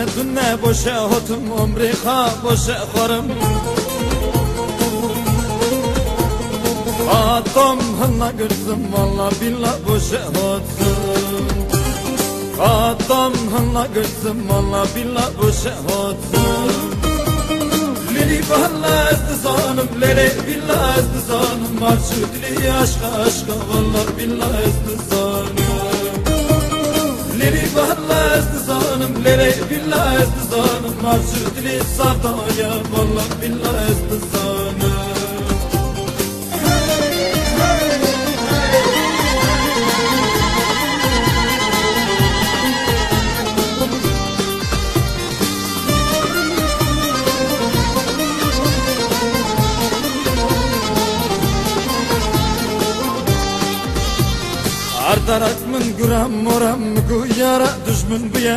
دنه باشه هاتم عمری خواه باشه خورم آدم هنه گرزم والله بالله باشه هاتم آدم هنه گرزم والله بالله باشه هاتم لیلی بالله استزانم لیلی بالله استزانم مرشد لی عشق عشق والله بالله استزانم لیلی بالله استزانم لیلی بالله استزانم مرشد لی صدایا والله بالله استزانم Ardarak min guram moram guyara düşmün biye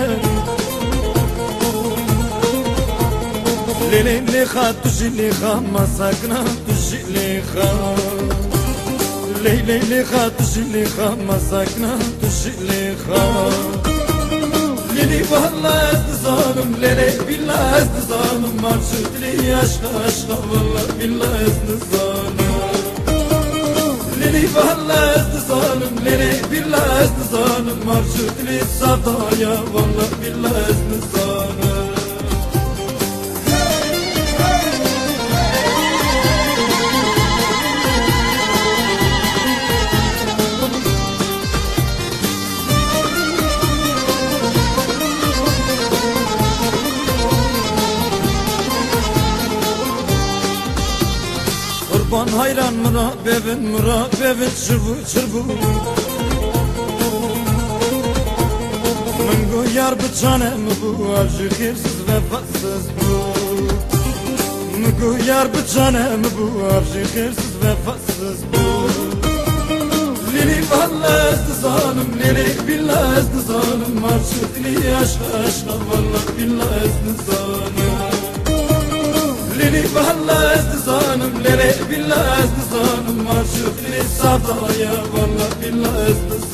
Lili liha tuji liha masakna tuji liha Lili liha tuji liha masakna tuji liha Lili valla estizanım lili billah estizanım Marşut li aşka aşka valla billah estizanım Lili valla estizanım lili billah estizanım Marşut li sadaya valla billah estizanım Kurban hayran murabebin çırbu çırbu Mıngu yar bıçanem bu arjı hirsiz vefasız bu Mıngu yar bıçanem bu arjı hirsiz vefasız bu Lili valla estizanım lili billah estizanım Marşut li aşka aşka valla billah estizanım Lili valla estizanım lili billah estizanım Marşut li sadaya valla billah estizanım